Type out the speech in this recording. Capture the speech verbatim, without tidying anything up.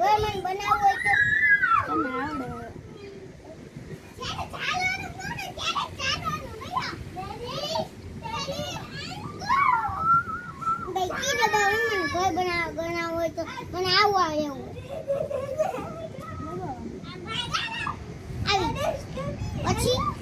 મને બનાવવું હોય તો તને આવડે કોઈ બનાવ બનાવ હોય તો મને આવું આવે એવું આવી પછી